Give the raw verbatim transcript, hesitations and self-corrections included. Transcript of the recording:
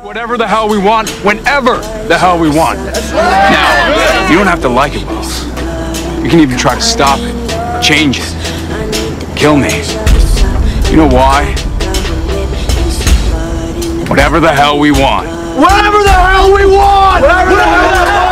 Whatever the hell we want, whenever the hell we want. Now, you don't have to like it, Wells. You can even try to stop it, change it, kill me. You know why? Whatever the hell we want. Whatever the hell we want! Whatever the hell we want!